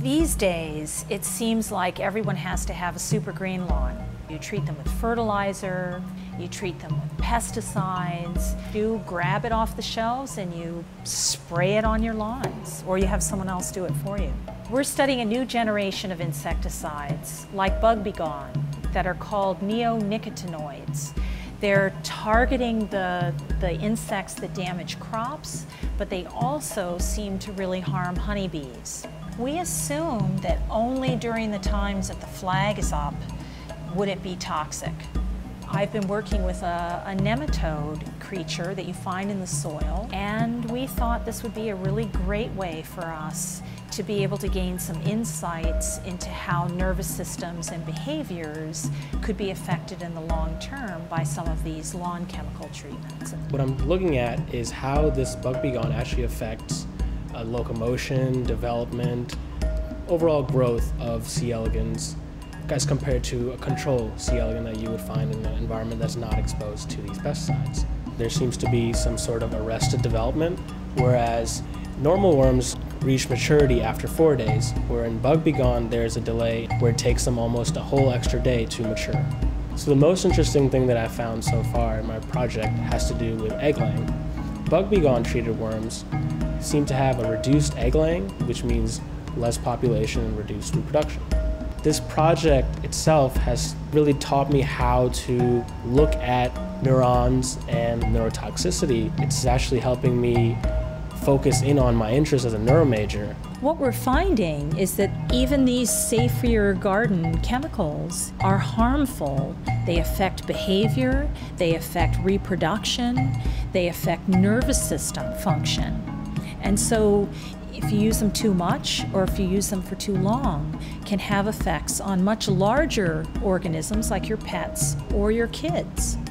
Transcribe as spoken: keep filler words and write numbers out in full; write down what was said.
These days, it seems like everyone has to have a super green lawn. You treat them with fertilizer, you treat them with pesticides, you grab it off the shelves and you spray it on your lawns, or you have someone else do it for you. We're studying a new generation of insecticides, like Bug B Gone, that are called neonicotinoids. They're targeting the, the insects that damage crops, but they also seem to really harm honeybees. We assume that only during the times that the flag is up would it be toxic. I've been working with a, a nematode creature that you find in the soil, and we thought this would be a really great way for us to be able to gain some insights into how nervous systems and behaviors could be affected in the long term by some of these lawn chemical treatments. What I'm looking at is how this Bug B Gone actually affects uh, locomotion, development, overall growth of C. elegans as compared to a control C. elegans that you would find in an environment that's not exposed to these pesticides. There seems to be some sort of arrested development, whereas normal worms reach maturity after four days, where in Bug B Gone there's a delay where it takes them almost a whole extra day to mature. So the most interesting thing that I've found so far in my project has to do with egg laying. Bug B Gone treated worms seem to have a reduced egg laying, which means less population and reduced reproduction. This project itself has really taught me how to look at neurons and neurotoxicity. It's actually helping me focus in on my interest as a neuro major. What we're finding is that even these safe for your garden chemicals are harmful. They affect behavior, they affect reproduction, they affect nervous system function. And so if you use them too much or if you use them for too long, can have effects on much larger organisms like your pets or your kids.